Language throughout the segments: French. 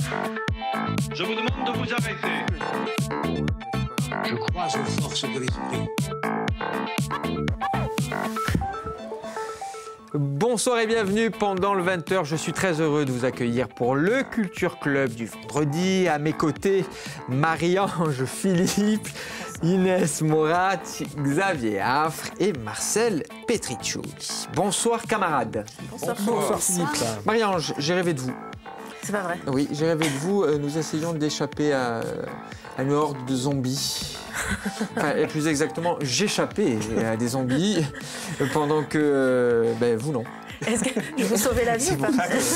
Je vous demande de vous arrêter. Je crois aux forces de l'esprit. Bonsoir et bienvenue pendant le 20h. Je suis très heureux de vous accueillir pour le Culture Club du vendredi. À mes côtés, Marie-Ange Philippe, Inès Morat, Xavier Affre et Marcel Petriccioli. Bonsoir camarades. Bonsoir Philippe. Marie-Ange, j'ai rêvé de vous. C'est pas vrai. Oui, j'ai rêvé de vous. Nous essayons d'échapper à une horde de zombies. Enfin, et plus exactement, j'échappais à des zombies pendant que vous non. Est-ce que je vous sauver la vie ou pas?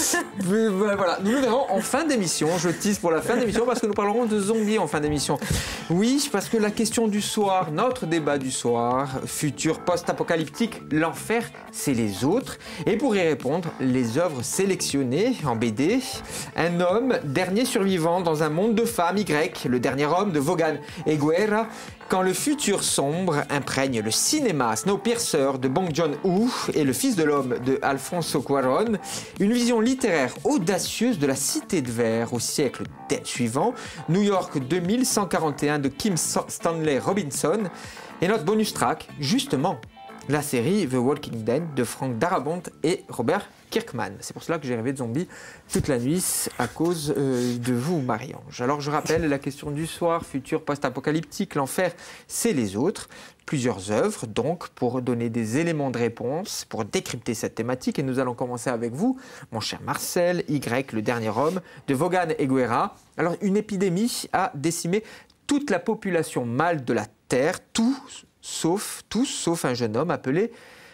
Voilà, nous le verrons en fin d'émission. Je tease pour la fin d'émission parce que nous parlerons de zombies en fin d'émission. Oui, parce que la question du soir, notre débat du soir, futur post-apocalyptique, l'enfer, c'est les autres. Et pour y répondre, les œuvres sélectionnées en BD. Un homme, dernier survivant dans un monde de femmes, Y, le dernier homme de Vaughan et Guerra. Quand le futur sombre imprègne le cinéma, Snowpiercer de Bong Joon-ho et Le Fils de l'homme de Alfonso Cuarón, une vision littéraire audacieuse de la Cité de Verre au siècle suivant, New York 2141 de Kim Stanley Robinson, et notre bonus track, justement, la série The Walking Dead de Frank Darabont et Robert Kirkman. C'est pour cela que j'ai rêvé de zombies toute la nuit à cause de vous, Marie-Ange. Alors je rappelle la question du soir, futur post-apocalyptique, l'enfer, c'est les autres. Plusieurs œuvres, donc, pour donner des éléments de réponse, pour décrypter cette thématique. Et nous allons commencer avec vous, mon cher Marcel, Y, le dernier homme, de Vaughan et Guerra. Alors, une épidémie a décimé toute la population mâle de la Terre, tous sauf un jeune homme appelé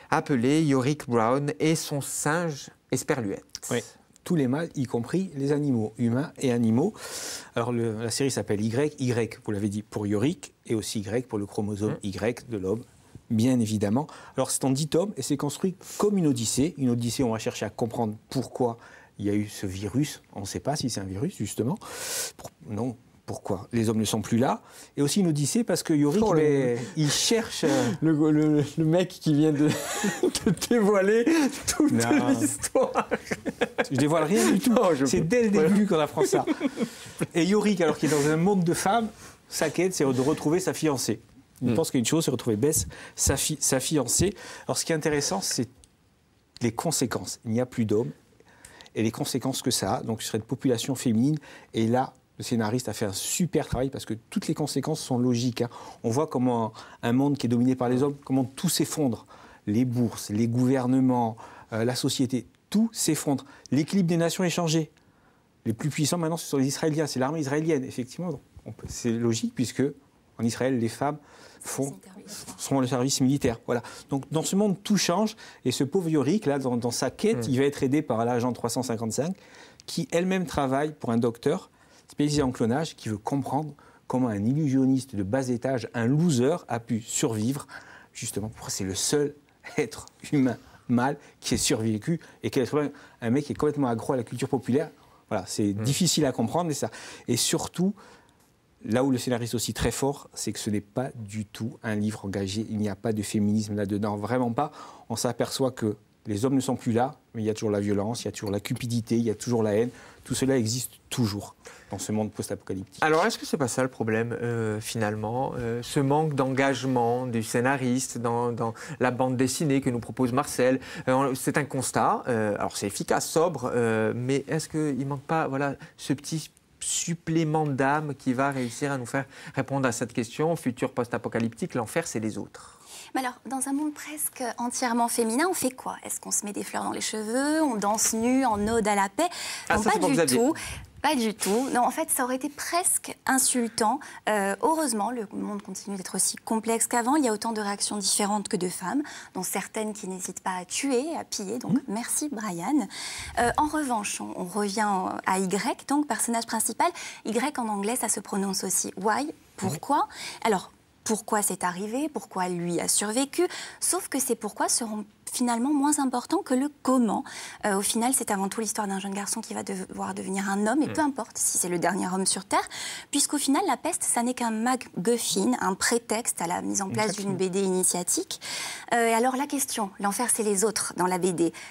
Yorick Brown et son singe Esperluette. Oui, tous les mâles, y compris les animaux, humains et animaux. Alors la série s'appelle Y, vous l'avez dit, pour Yorick, et aussi Y pour le chromosome Y de l'homme, bien évidemment. Alors c'est en 10 tomes et c'est construit comme une odyssée. Une odyssée, on va chercher à comprendre pourquoi il y a eu ce virus. On ne sait pas si c'est un virus, justement. Non. Pourquoi les hommes ne sont plus là. Et aussi une odyssée parce que Yorick, il cherche... Le mec qui vient de dévoiler toute l'histoire. Je dévoile rien du tout. C'est dès le début qu'on apprend ça. Et Yorick, alors qu'il est dans un monde de femmes, sa quête, c'est de retrouver sa fiancée. Il pense qu'il y a une chose, c'est retrouver Bess, sa fiancée. Alors ce qui est intéressant, c'est les conséquences. Il n'y a plus d'hommes. Et les conséquences que ça a, donc ce serait une population féminine. Et là, le scénariste a fait un super travail parce que toutes les conséquences sont logiques. On voit comment un monde qui est dominé par les hommes, comment tout s'effondre. Les bourses, les gouvernements, la société, tout s'effondre. L'équilibre des nations est changé. Les plus puissants maintenant, ce sont les Israéliens, c'est l'armée israélienne. Effectivement, c'est logique puisque en Israël, les femmes seront le service militaire. Voilà. Donc dans ce monde, tout change. Et ce pauvre Yorick, là, dans sa quête, il va être aidé par l'agent 355 qui elle-même travaille pour un docteur spécialisé en clonage, qui veut comprendre comment un illusionniste de bas étage, un loser, a pu survivre, justement, pour c'est le seul être humain mâle qui ait survécu, et qui est un mec qui est complètement accro à la culture populaire. Voilà, c'est difficile à comprendre, et surtout, là où le scénariste est aussi très fort, c'est que ce n'est pas du tout un livre engagé, il n'y a pas de féminisme là-dedans, vraiment pas. On s'aperçoit que les hommes ne sont plus là, mais il y a toujours la violence, il y a toujours la cupidité, il y a toujours la haine. Tout cela existe toujours dans ce monde post-apocalyptique. Alors, est-ce que c'est pas ça le problème, finalement, ce manque d'engagement du scénariste dans la bande dessinée que nous propose Marcel? C'est un constat. Alors, c'est efficace, sobre, mais est-ce qu'il ne manque pas, ce petit supplément d'âme qui va réussir à nous faire répondre à cette question, futur post-apocalyptique, l'enfer, c'est les autres? Mais alors, dans un monde presque entièrement féminin, on fait quoi? Est-ce qu'on se met des fleurs dans les cheveux? On danse nu en ode à la paix? Non, pas du tout. Pas du tout. Non, en fait, ça aurait été presque insultant. Heureusement, le monde continue d'être aussi complexe qu'avant. Il y a autant de réactions différentes que de femmes, dont certaines qui n'hésitent pas à tuer, à piller. Donc, merci, Brian. En revanche, on revient à Y, donc personnage principal. Y, en anglais, ça se prononce aussi why. Pourquoi? Alors, pourquoi c'est arrivé, pourquoi lui a survécu, sauf que ces pourquoi seront finalement moins importants que le comment. Au final, c'est avant tout l'histoire d'un jeune garçon qui va devoir devenir un homme, et peu importe si c'est le dernier homme sur Terre, puisqu'au final, la peste, ça n'est qu'un MacGuffin, un prétexte à la mise en place d'une BD initiatique. Et alors la question, l'enfer c'est les autres dans la BD,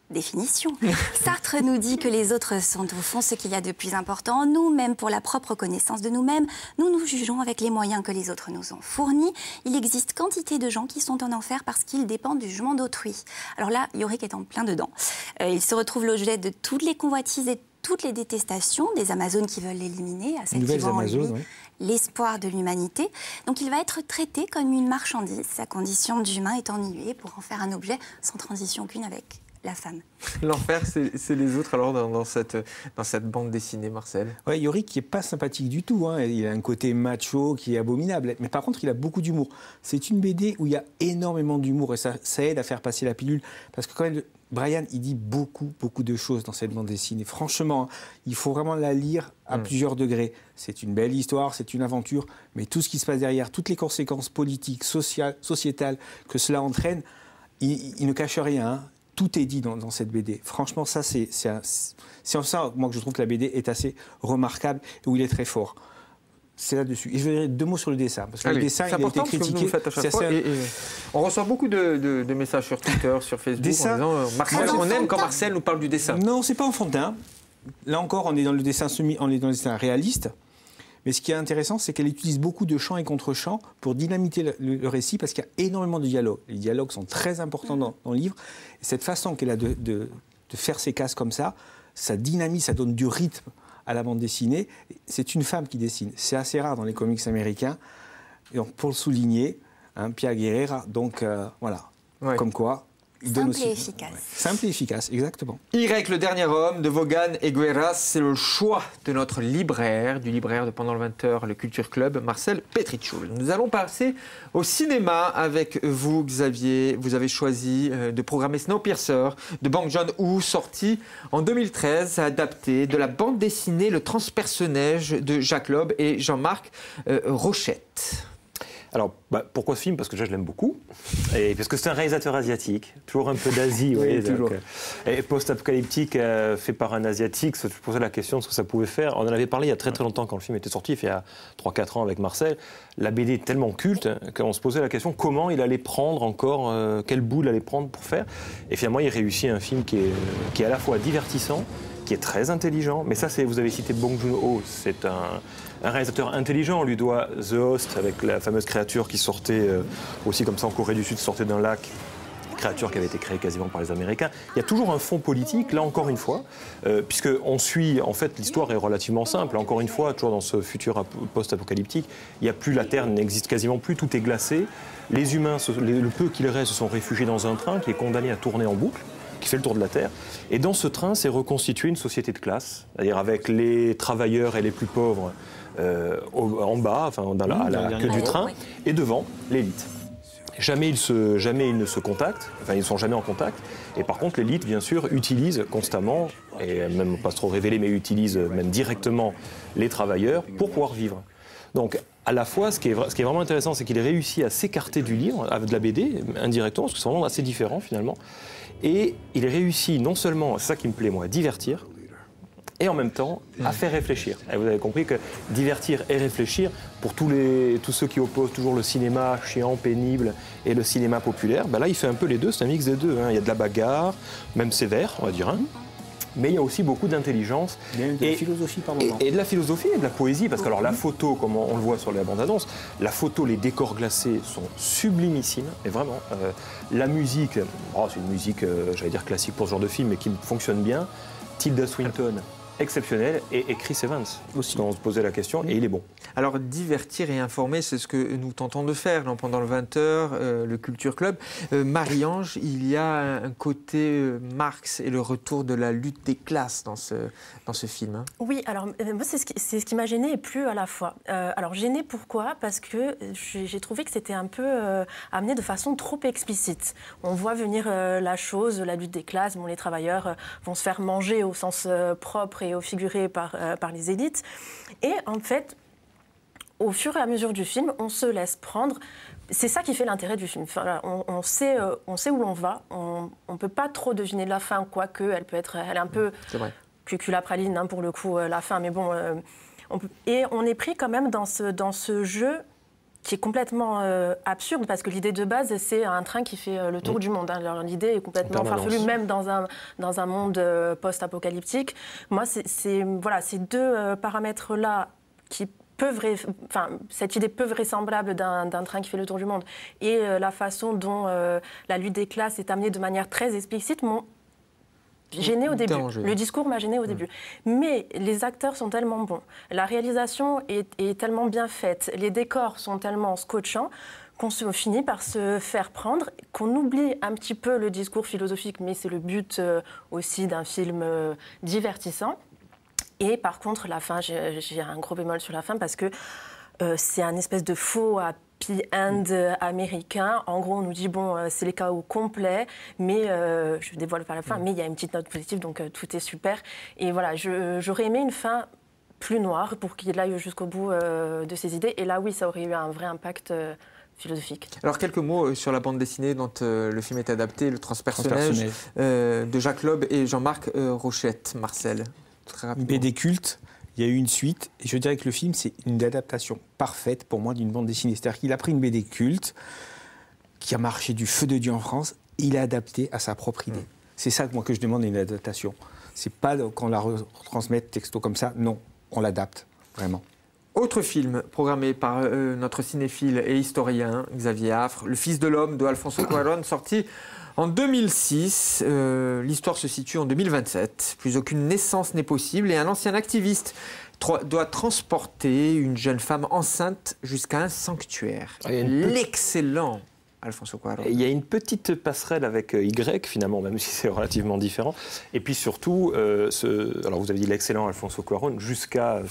définition. Sartre nous dit que les autres sont au fond ce qu'il y a de plus important en nous, même pour la propre connaissance de nous-mêmes. Nous nous jugeons avec les moyens que les autres nous ont fournis. Il existe quantité de gens qui sont en enfer parce qu'ils dépendent du jugement d'autrui. Alors là, Yorick est en plein dedans. Il se retrouve l'objet de toutes les convoitises et toutes les détestations des Amazones qui veulent l'éliminer, à celles qui voient en lui l'espoir de l'humanité. Donc il va être traité comme une marchandise, sa condition d'humain est ennuyée pour en faire un objet sans transition aucune avec la femme. L'enfer, c'est les autres alors dans cette bande dessinée, Marcel. Oui, Yorick qui n'est pas sympathique du tout. Hein. Il a un côté macho qui est abominable. Mais par contre, il a beaucoup d'humour. C'est une BD où il y a énormément d'humour et ça aide à faire passer la pilule. Parce que quand même, Brian, il dit beaucoup de choses dans cette bande dessinée. Franchement, il faut vraiment la lire à plusieurs degrés. C'est une belle histoire, c'est une aventure, mais tout ce qui se passe derrière, toutes les conséquences politiques, sociétales que cela entraîne, il ne cache rien. Hein. Tout est dit dans cette BD. Franchement, ça, c'est en ça, moi, que je trouve que la BD est assez remarquable et où il est très fort. C'est là-dessus. Et je vais dire 2 mots sur le dessin. Parce que le dessin, il a été critiqué. On reçoit beaucoup de messages sur Twitter, sur Facebook, en disant Marcel, on aime quand Marcel nous parle du dessin. Non, c'est pas enfantin. Là encore, on est dans le dessin réaliste. Mais ce qui est intéressant, c'est qu'elle utilise beaucoup de chants et contre-chants pour dynamiter le récit, parce qu'il y a énormément de dialogues. Les dialogues sont très importants dans le livre. Et cette façon qu'elle a de faire ses cases comme ça dynamise, ça donne du rythme à la bande dessinée. C'est une femme qui dessine. C'est assez rare dans les comics américains. Et donc, pour le souligner, Pia Guerrera, donc voilà, comme quoi... Simple et efficace. Simple et efficace, exactement. Yrek, le dernier homme, de Vaughan et Guerras, c'est le choix de notre libraire, du libraire de Pendant le 20h, le Culture Club, Marcel Petrichoul. Nous allons passer au cinéma avec vous, Xavier. Vous avez choisi de programmer Snowpiercer de Bong Joon-ho, sorti en 2013, adapté de la bande dessinée Le Transperce-Neige de Jacques Loeb et Jean-Marc Rochette. Alors, pourquoi ce film? Parce que déjà, je l'aime beaucoup. Et parce que c'est un réalisateur asiatique. Toujours un peu d'Asie. Oui, toujours. Et post-apocalyptique fait par un Asiatique. Je me posais la question de ce que ça pouvait faire. On en avait parlé il y a très longtemps quand le film était sorti, il y a 3-4 ans avec Marcel. La BD est tellement culte qu'on se posait la question comment il allait prendre encore, quel bout il allait prendre pour faire. Et finalement, il réussit un film qui est à la fois divertissant, qui est très intelligent. Mais ça, vous avez cité Bong Joon-ho. C'est un réalisateur intelligent. On lui doit The Host, avec la fameuse créature qui sortait aussi comme ça en Corée du Sud, sortait d'un lac. Créature qui avait été créée quasiment par les Américains. Il y a toujours un fond politique, là encore une fois, puisqu'on suit, en fait, l'histoire est relativement simple. Encore une fois, toujours dans ce futur post-apocalyptique, il n'y a plus, la Terre n'existe quasiment plus, tout est glacé. Les humains, le peu qu'il reste, se sont réfugiés dans un train qui est condamné à tourner en boucle, qui fait le tour de la Terre. Et dans ce train, s'est reconstituée une société de classe, c'est-à-dire avec les travailleurs et les plus pauvres en bas, enfin, à la queue du train, et devant, l'élite. Jamais ils ne se contactent, enfin ils ne sont jamais en contact. Et par contre, l'élite, bien sûr, utilise constamment, et même pas trop révélé, mais utilise même directement les travailleurs pour pouvoir vivre. Donc, à la fois, ce qui est vraiment intéressant, c'est qu'il ait réussi à s'écarter du livre, de la BD, indirectement, parce que c'est vraiment assez différent finalement. Et il réussit non seulement, c'est ça qui me plaît moi, à divertir, et en même temps à faire réfléchir. Et vous avez compris que divertir et réfléchir, pour tous ceux qui opposent toujours le cinéma chiant, pénible et le cinéma populaire, là il fait un peu les deux, c'est un mix des deux. Il y a de la bagarre, même sévère, on va dire, mais il y a aussi beaucoup d'intelligence. Et de la philosophie par moment. Et de la philososie et de la poésie, parce que alors, la photo, comme on le voit sur la bande-annonce, la photo, les décors glacés sont sublimissimes, et vraiment. La musique, c'est une musique, j'allais dire classique pour ce genre de film, mais qui fonctionne bien. Tilda Swinton, exceptionnel, et Chris Evans aussi. On se posait la question, et il est bon. Alors, divertir et informer, c'est ce que nous tentons de faire pendant le 20h, le Culture Club. Marie-Ange, il y a un côté Marx et le retour de la lutte des classes dans ce film. Oui, alors moi, c'est ce qui m'a gênée et plu à la fois. Alors, gênée pourquoi? Parce que j'ai trouvé que c'était un peu amené de façon trop explicite. On voit venir la chose, la lutte des classes. Les travailleurs vont se faire manger au sens propre et au figuré par les élites. Et en fait, au fur et à mesure du film, on se laisse prendre. C'est ça qui fait l'intérêt du film. Enfin, on sait où l'on va. On ne peut pas trop deviner la fin, quoique elle est un peu cuculapraline pour le coup, la fin. Mais bon, et on est pris quand même dans ce jeu qui est complètement absurde, parce que l'idée de base, c'est un train qui fait le tour du monde. Alors, l'idée est complètement farfelue, même dans un monde post-apocalyptique. Moi, c'est deux paramètres-là qui cette idée peu vraisemblable d'un train qui fait le tour du monde et la façon dont la lutte des classes est amenée de manière très explicite m'ont gêné au début. Le discours m'a gêné au début. Mais les acteurs sont tellement bons, la réalisation est tellement bien faite, les décors sont tellement scotchants qu'on finit par se faire prendre, qu'on oublie un petit peu le discours philosophique, mais c'est le but aussi d'un film divertissant. Et par contre, la fin, j'ai un gros bémol sur la fin parce que c'est un espèce de faux happy end américain. En gros, on nous dit, bon, c'est les chaos complets, mais je dévoile pas la fin, mais il y a une petite note positive, donc tout est super. Et voilà, j'aurais aimé une fin plus noire pour qu'il aille jusqu'au bout de ses idées. Et là, oui, ça aurait eu un vrai impact philosophique. Alors, quelques mots sur la bande dessinée dont le film est adapté, Le Transpersonnage, de Jacques Loeb et Jean-Marc Rochette. Marcel. BD culte, il y a eu une suite, et je dirais que le film, c'est une adaptation parfaite pour moi d'une bande dessinée. C'est-à-dire qu'il a pris une BD culte qui a marché du feu de Dieu en France, et il l'a adapté à sa propre idée. C'est ça que je demande à une adaptation. C'est pas qu'on la retransmette texto comme ça, non, on l'adapte, vraiment. Autre film programmé par notre cinéphile et historien Xavier Affre, Le Fils de l'homme de Alfonso Cuarón, sorti en 2006. L'histoire se situe en 2027. Plus aucune naissance n'est possible et un ancien activiste doit transporter une jeune femme enceinte jusqu'à un sanctuaire. L'excellent Alfonso Cuarón. Il y a une petite passerelle avec Y, finalement, même si c'est relativement différent. Et puis surtout, alors vous avez dit l'excellent Alfonso Cuarón, jusqu'à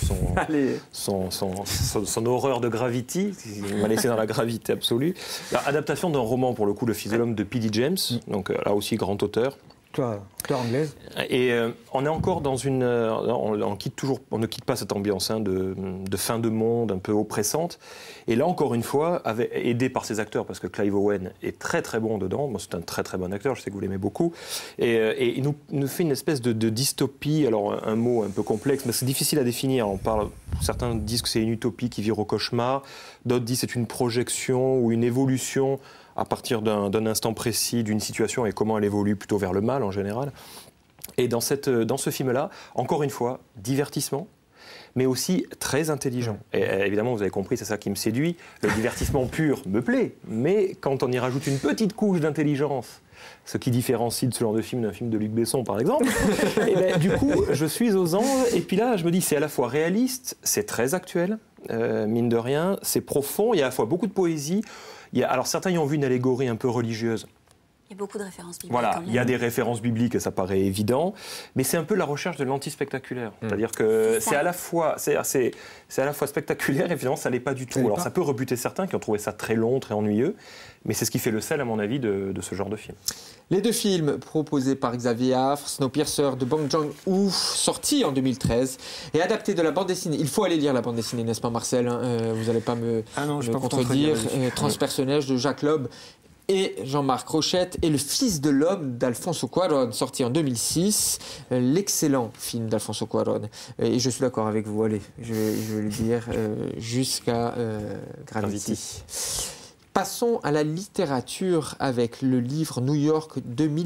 son horreur de Gravity, il m'a laissé dans la gravité absolue. Adaptation d'un roman, pour le coup, Le Fils de l'homme de P.D. James, donc là aussi grand auteur. Auteur anglaise. Et on est encore dans une... on ne quitte pas cette ambiance de fin de monde un peu oppressante. Et là, encore une fois, aidé par ses acteurs, parce que Clive Owen est très très bon dedans. Bon, c'est un très très bon acteur, je sais que vous l'aimez beaucoup. Et il nous fait une espèce de dystopie. Alors, un mot un peu complexe, mais c'est difficile à définir. Certains disent que c'est une utopie qui vire au cauchemar. D'autres disent que c'est une projection ou une évolution à partir d'un instant précis, d'une situation, et comment elle évolue plutôt vers le mal en général. Et dans ce film-là, encore une fois, divertissement, mais aussi très intelligent. Et évidemment, vous avez compris, c'est ça qui me séduit. Le divertissement pur me plaît, mais quand on y rajoute une petite couche d'intelligence, ce qui différencie ce genre de film d'un film de Luc Besson, par exemple, et ben, du coup, je suis aux anges, et puis là, je me dis, c'est à la fois réaliste, c'est très actuel, mine de rien, c'est profond, il y a à la fois beaucoup de poésie. Alors certains y ont vu une allégorie un peu religieuse. Il y a beaucoup de références bibliques. Voilà, il y a des références bibliques, et ça paraît évident, mais c'est un peu la recherche de l'anti-spectaculaire. C'est-à-dire que c'est à la fois spectaculaire et finalement ça l'est pas du tout. Alors ça peut rebuter certains qui ont trouvé ça très long, très ennuyeux, mais c'est ce qui fait le sel, à mon avis, de ce genre de film. Les deux films proposés par Xavier Affre, Snowpiercer de Bong Joon-ho, sorti en 2013, et adapté de la bande dessinée. Il faut aller lire la bande dessinée, n'est-ce pas, Marcel, vous n'allez pas me contredire. Transpersonnage de Jacques Loeb et Jean-Marc Rochette, et Le Fils de l'homme d'Alfonso Cuarón, sorti en 2006, l'excellent film d'Alfonso Cuarón. Et je suis d'accord avec vous, allez, je vais le dire, jusqu'à Gravity. Passons à la littérature avec le livre New York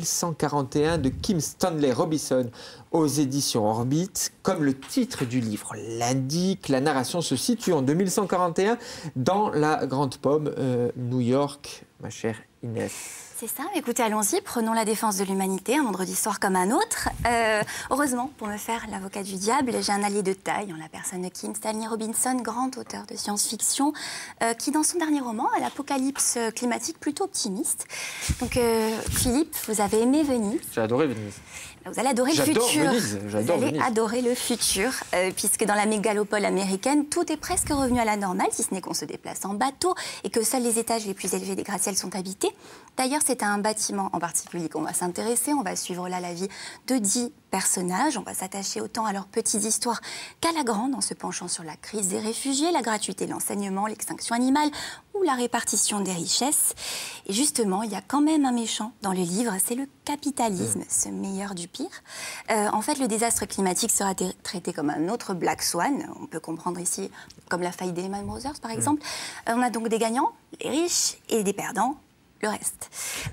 2141 de Kim Stanley Robinson aux éditions Orbit. Comme le titre du livre l'indique, la narration se situe en 2141 dans la Grande Pomme, New York, ma chère Inès. C'est ça, écoutez, allons-y, prenons la défense de l'humanité, un vendredi soir comme un autre. Heureusement, pour me faire l'avocat du diable, j'ai un allié de taille en la personne de Kim Stanley Robinson, grand auteur de science-fiction, qui dans son dernier roman a l'apocalypse climatique plutôt optimiste. Donc Philippe, vous avez aimé Venise. J'ai adoré Venise. Vous allez adorer le futur. J'adore Venise. Adorer le futur, puisque dans la mégalopole américaine, tout est presque revenu à la normale, si ce n'est qu'on se déplace en bateau et que seuls les étages les plus élevés des gratte-ciels sont habités. D'ailleurs, c'est à un bâtiment en particulier qu'on va s'intéresser. On va suivre là la vie de 10 personnages. On va s'attacher autant à leurs petites histoires qu'à la grande, en se penchant sur la crise des réfugiés, la gratuité de l'enseignement, l'extinction animale ou la répartition des richesses. Et justement, il y a quand même un méchant dans le livre, c'est le capitalisme, ce meilleur du pire. En fait, le désastre climatique sera traité comme un autre Black Swan. On peut comprendre ici, comme la faillite des Lehman Brothers, par exemple. On a donc des gagnants, les riches, et des perdants, le reste.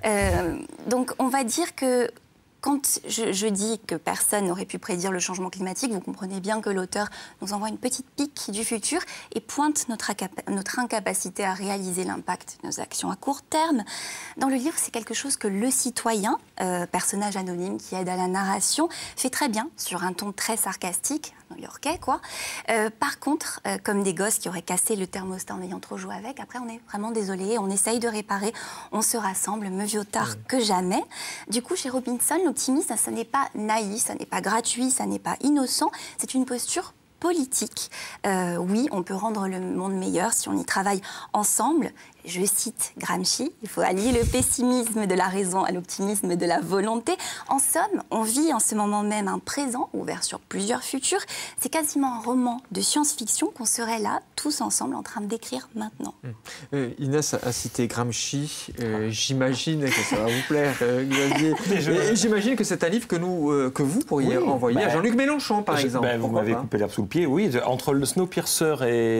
Donc, on va dire que quand je dis que personne n'aurait pu prédire le changement climatique, vous comprenez bien que l'auteur nous envoie une petite pique du futur et pointe notre incapacité à réaliser l'impact de nos actions à court terme. Dans le livre, c'est quelque chose que le citoyen, personnage anonyme qui aide à la narration, fait très bien, sur un ton très sarcastique, new-yorkais quoi. Par contre, comme des gosses qui auraient cassé le thermostat en ayant trop joué avec, après on est vraiment désolé, on essaye de réparer, on se rassemble, mieux vaut tard que jamais. Du coup, chez Robinson, l'optimisme, ça n'est pas naïf, ça n'est pas gratuit, ça n'est pas innocent, c'est une posture politique. Oui, on peut rendre le monde meilleur si on y travaille ensemble. Je cite Gramsci, il faut allier le pessimisme de la raison à l'optimisme de la volonté. En somme, on vit en ce moment même un présent ouvert sur plusieurs futurs. C'est quasiment un roman de science-fiction qu'on serait là, tous ensemble, en train de décrire maintenant. Inès a cité Gramsci. J'imagine que ça va vous plaire, Xavier. Et j'imagine que c'est un livre que vous pourriez envoyer à Jean-Luc Mélenchon, par exemple. Vous m'avez coupé l'herbe sous le pied. Oui, entre le Snowpiercer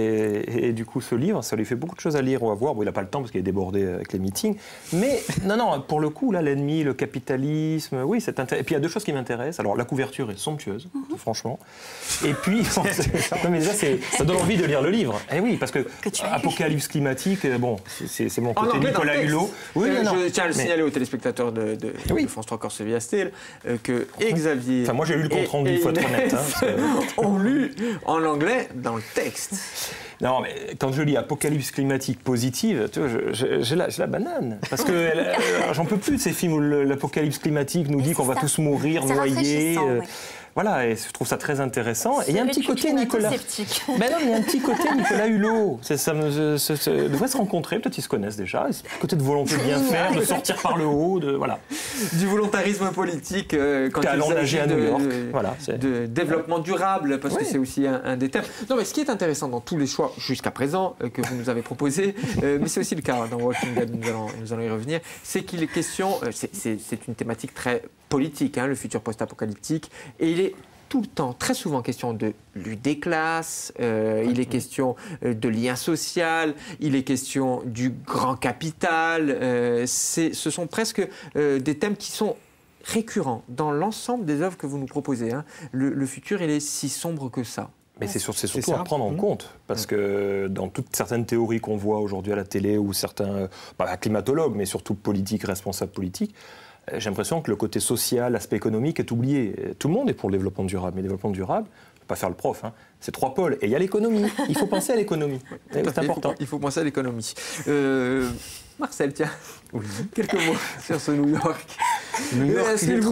et du coup ce livre, ça lui fait beaucoup de choses à lire ou à voir. Bon, il n'a pas le temps parce qu'il est débordé avec les meetings. Mais non, pour le coup, là, l'ennemi, le capitalisme, oui, c'est intéressant. Et puis il y a deux choses qui m'intéressent. Alors la couverture est somptueuse, franchement. Et puis, non, mais déjà, ça donne envie de lire le livre. Eh oui, parce que Apocalypse climatique, bon, c'est mon côté Nicolas Hulot. Oui, je tiens à le signaler aux téléspectateurs de France 3 Corse Via Steel que Xavier. Enfin, moi, j'ai lu le compte rendu, il faut être honnête. On lu en anglais dans le texte. Non, mais quand je lis Apocalypse climatique positive, tu vois, j'ai la banane. Parce que j'en peux plus de ces films où l'apocalypse climatique nous dit qu'on va tous mourir, noyés. Voilà, et je trouve ça très intéressant. Et il y a un petit côté Nicolas. Mais non, il y a un petit côté Nicolas Hulot. Ça devrait se rencontrer, peut-être ils se connaissent déjà. Le côté de volonté de bien faire, de sortir par le haut, voilà. Du volontarisme politique quand il s'agit à New York. De développppement durable, parce que c'est aussi un des thèmes. Non, mais ce qui est intéressant dans tous les choix jusqu'à présent que vous nous avez proposés, mais c'est aussi le cas dans Walking Dead, nous allons y revenir, c'est qu'il est question, c'est une thématique très politique, le futur post-apocalyptique, et il est tout le temps, très souvent, question de lutte des classes, il est question de lien social, il est question du grand capital. Ce sont presque des thèmes qui sont récurrents dans l'ensemble des œuvres que vous nous proposez. Le futur, il est si sombre que ça. Mais c'est surtout à prendre en compte, parce que dans toutes certaines théories qu'on voit aujourd'hui à la télé, ou certains climatologues, mais surtout politiques, responsables politiques, j'ai l'impression que le côté social, l'aspect économique est oublié. Tout le monde est pour le développement durable, mais le développement durable, ne pas faire le prof, c'est 3 pôles. Et il y a l'économie. Il faut penser à l'économie. C'est important. Il faut penser à l'économie. Marcel, tiens, quelques mots sur ce New York. New York, est-ce qu'il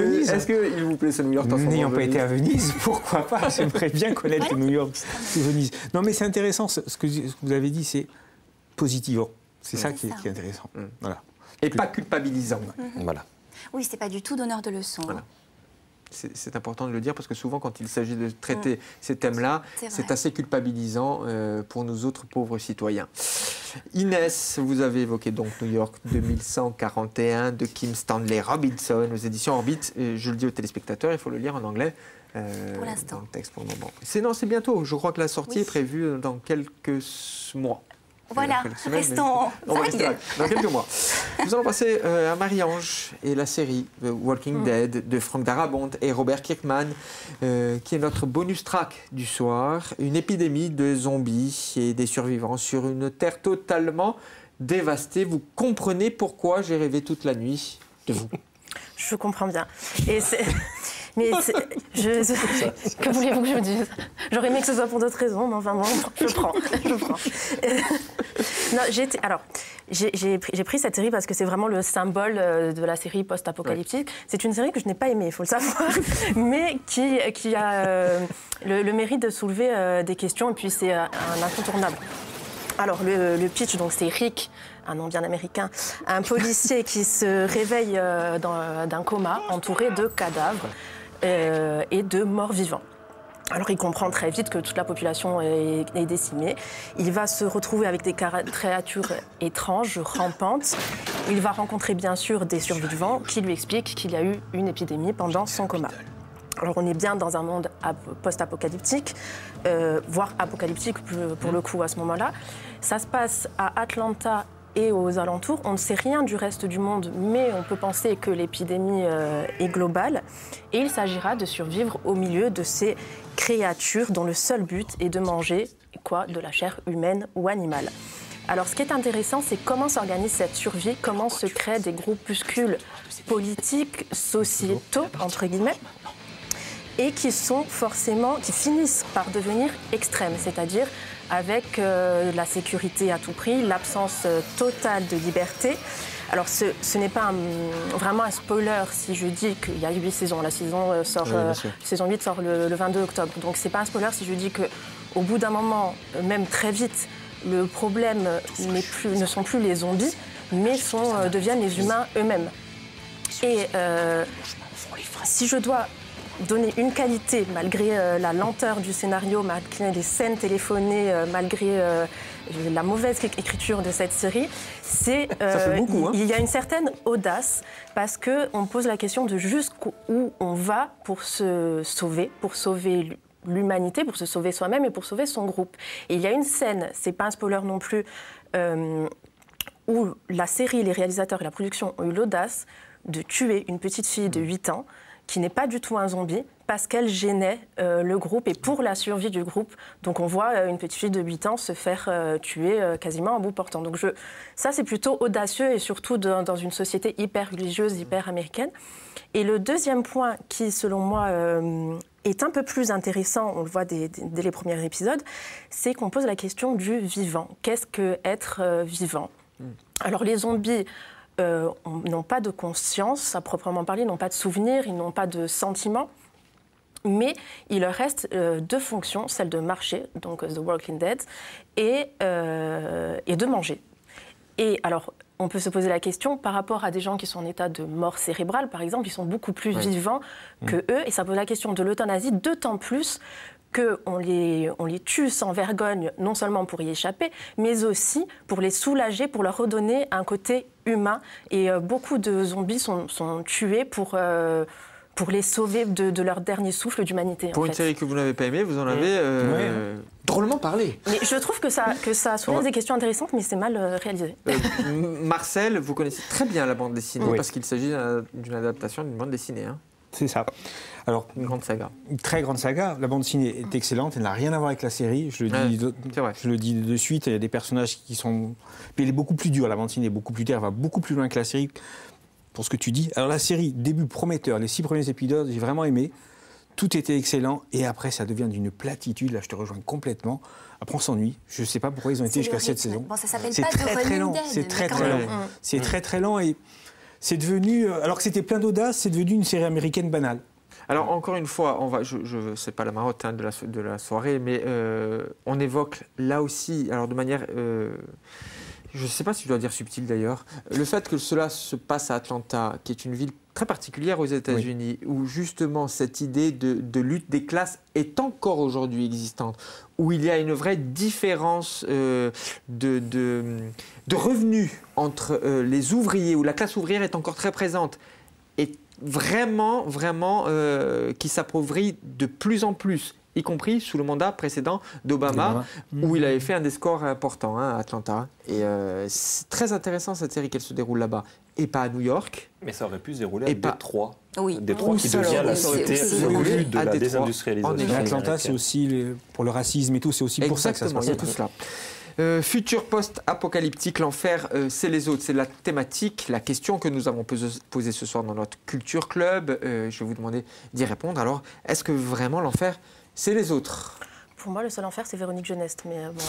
vous plaît ce New York? N'ayant pas été à Venise, pourquoi pas? J'aimerais bien connaître le New York de Venise. Non, mais c'est intéressant, ce que vous avez dit, c'est positivant. C'est ça qui est intéressant. Voilà. Et pas culpabilisant. Voilà. Oui, c'est pas du tout donneur de leçons. Voilà. C'est important de le dire parce que souvent, quand il s'agit de traiter ces thèmes-là, c'est assez culpabilisant pour nous autres pauvres citoyens. Inès, vous avez évoqué donc New York 2141 de Kim Stanley Robinson aux éditions Orbit. Je le dis aux téléspectateurs, il faut le lire en anglais. Pour l'instant. Dans le texte pour le moment. C'est bientôt. Je crois que la sortie est prévue dans quelques mois. Voilà, restons vagues. Dans quelques mois. Nous allons passer à Marie-Ange et la série The Walking Dead de Frank Darabont et Robert Kirkman, qui est notre bonus track du soir. Une épidémie de zombies et des survivants sur une terre totalement dévastée. Vous comprenez pourquoi j'ai rêvé toute la nuit de vous. Je comprends bien. Et mais que voulez-vous que je dise? J'aurais aimé que ce soit pour d'autres raisons, mais enfin bon, je prends. Non, j'ai pris cette série parce que c'est vraiment le symbole de la série post-apocalyptique. C'est une série que je n'ai pas aimée, il faut le savoir, mais qui a le mérite de soulever des questions, et puis c'est un incontournable. Alors, le pitch, donc c'est Rick, un nom bien américain, un policier qui se réveille d'un coma entouré de cadavres. et de morts-vivants. Alors il comprend très vite que toute la population est décimée. Il va se retrouver avec des créatures étranges, rampantes. Il va rencontrer bien sûr des survivants qui lui expliquent qu'il y a eu une épidémie pendant son coma. Alors on est bien dans un monde post-apocalyptique, voire apocalyptique pour le coup à ce moment-là. Ça se passe à Atlanta et aux alentours. On ne sait rien du reste du monde, mais on peut penser que l'épidémie est globale. Et il s'agira de survivre au milieu de ces créatures dont le seul but est de manger de la chair humaine ou animale. Alors ce qui est intéressant, c'est comment s'organise cette survie, comment se créent des groupuscules politiques, sociétaux, entre guillemets, et qui finissent par devenir extrêmes, c'est-à-dire avec la sécurité à tout prix, l'absence totale de liberté. Alors ce n'est pas vraiment un spoiler si je dis qu'il y a 8 saisons. La saison 8 sort le 22 octobre. Donc c'est pas un spoiler si je dis qu'au bout d'un moment, même très vite, le problème ne sont plus les zombies, mais deviennent les humains eux-mêmes. Et si je dois donner une qualité, malgré la lenteur du scénario, malgré les scènes téléphonées, malgré la mauvaise écriture de cette série, c'est il y a une certaine audace parce qu'on pose la question de jusqu'où on va pour se sauver, l'humanité, pour se sauver soi-même et pour sauver son groupe. Et il y a une scène, c'est pas un spoiler non plus, où la série, les réalisateurs et la production ont eu l'audace de tuer une petite fille de 8 ans qui n'est pas du tout un zombie, parce qu'elle gênait le groupe et pour la survie du groupe. Donc on voit une petite fille de 8 ans se faire tuer quasiment à bout portant. Donc ça, c'est plutôt audacieux et surtout dans une société hyper religieuse, hyper américaine. Et le deuxième point qui, selon moi, est un peu plus intéressant, on le voit dès les premiers épisodes, c'est qu'on pose la question du vivant. Qu'est-ce qu'être vivant ? Alors les zombies n'ont pas de conscience, à proprement parler, n'ont pas de souvenirs, ils n'ont pas de sentiments, mais il leur reste 2 fonctions, celle de marcher, donc The Walking Dead, et de manger. Et alors, on peut se poser la question, par rapport à des gens qui sont en état de mort cérébrale, par exemple, ils sont beaucoup plus vivants que eux, et ça pose la question de l'euthanasie, d'autant plus qu'on les tue sans vergogne, non seulement pour y échapper, mais aussi pour les soulager, pour leur redonner un côté humain. Et beaucoup de zombies sont tués pour les sauver de leur dernier souffle d'humanité. Pour une série que vous n'avez pas aimée, vous en avez drôlement parlé. Mais je trouve que ça soulève des questions intéressantes, mais c'est mal réalisé. Marcel, vous connaissez très bien la bande dessinée, parce qu'il s'agit d'une adaptation d'une bande dessinée. Hein. C'est ça. Alors, une grande saga. Une très grande saga. La bande dessinée est excellente. Elle n'a rien à voir avec la série. Je le dis de suite. Il y a des personnages qui sont... Puis elle est beaucoup plus dure. La bande dessinée est beaucoup plus dure. Elle va beaucoup plus loin que la série. Pour ce que tu dis. Alors la série, début prometteur. Les 6 premiers épisodes, j'ai vraiment aimé. Tout était excellent. Et après, ça devient d'une platitude. Là, je te rejoins complètement. Après, on s'ennuie. Je ne sais pas pourquoi ils ont été jusqu'à 7 saisons. Bon, ça s'appelle pas The Running Dead. C'est très long. C'est très lent. Et c'est devenu... Alors que c'était plein d'audace, c'est devenu une série américaine banale. Alors, encore une fois, c'est pas la marotte de la soirée, mais on évoque là aussi, alors de manière, je ne sais pas si je dois dire subtile d'ailleurs, le fait que cela se passe à Atlanta, qui est une ville très particulière aux États-Unis, où justement cette idée de lutte des classes est encore aujourd'hui existante, où il y a une vraie différence de revenus entre les ouvriers, où la classe ouvrière est encore très présente, et vraiment qui s'appauvrit de plus en plus, y compris sous le mandat précédent d'Obama, où il avait fait un des scores importants à Atlanta. Et c'est très intéressant cette série qu'elle se déroule là-bas, et pas à New York. Mais ça aurait pu se dérouler à Détroit. Oui. Détroit qui devient la cité absolue de la désindustrialisation. Atlanta, c'est aussi pour le racisme et tout, c'est aussi pour ça que ça se passe. Il y a tout cela. Futur post-apocalyptique, l'enfer, c'est les autres. C'est la thématique, la question que nous avons posée ce soir dans notre Culture Club. Je vais vous demander d'y répondre. Alors, est-ce que vraiment l'enfer, c'est les autres ? Pour moi, le seul enfer, c'est Véronique Jeunesse. Mais bon,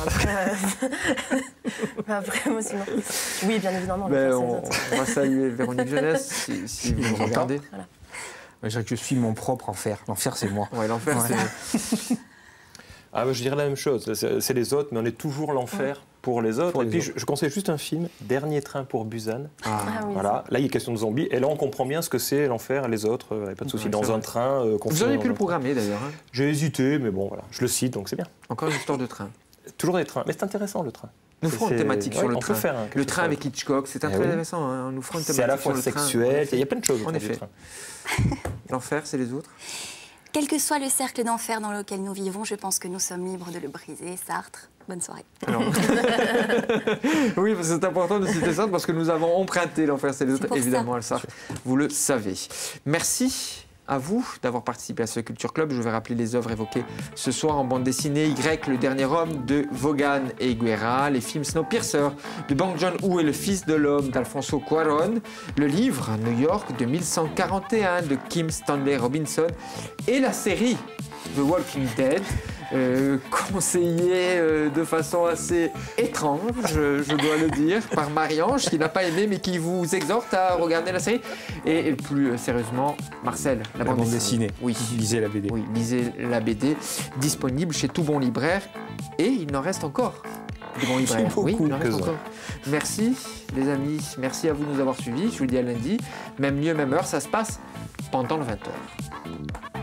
après moi, sinon... Oui, bien évidemment. On va saluer Véronique Jeunesse, si vous nous regardez. Voilà. Je dirais que je suis mon propre enfer. L'enfer, c'est moi. Ouais, l'enfer, c'est... Je dirais la même chose. C'est les autres, mais on est toujours l'enfer pour les autres. Et puis, je conseille juste un film, Dernier train pour Busan. Voilà. Là, il est question de zombies. Et là, on comprend bien ce que c'est l'enfer, les autres. Il n'y a pas de souci. Dans un train. Vous auriez pu le programmer, d'ailleurs. J'ai hésité, mais bon, voilà. Je le cite, donc c'est bien. Encore une histoire de train. Toujours des trains. Mais c'est intéressant, le train. Nous ferons une thématique sur le train. Le train avec Hitchcock, c'est intéressant. Hein. Nous ferons une thématique c'est à la fois sur le sexuel, il y a plein de choses. En effet. L'enfer, c'est les autres. Quel que soit le cercle d'enfer dans lequel nous vivons, je pense que nous sommes libres de le briser. Sartre, bonne soirée. Alors... oui, c'est important de citer Sartre parce que nous avons emprunté l'enfer, c'est les autres, évidemment, à Sartre. Vous le savez. Merci à vous d'avoir participé à ce Culture Club. Je vais rappeler les œuvres évoquées ce soir en bande dessinée. Y, le dernier homme de Vaughan et Guerra, les films Snowpiercer de Bong Joon-ho et le fils de l'homme d'Alfonso Cuarón, le livre New York de 1141 de Kim Stanley Robinson et la série The Walking Dead, conseillée de façon assez étrange, je dois le dire, par Marie-Ange, qui n'a pas aimé mais qui vous exhorte à regarder la série. Et plus sérieusement, Marcel, la bande dessinée. Oui. Lisez la BD. Oui, lisez la BD, disponible chez tout bon libraire. Et il en reste encore de bons libraires. Oui, il en reste encore. Merci les amis, merci à vous de nous avoir suivis. Je vous dis à lundi, même lieu, même heure, ça se passe pendant le 20h.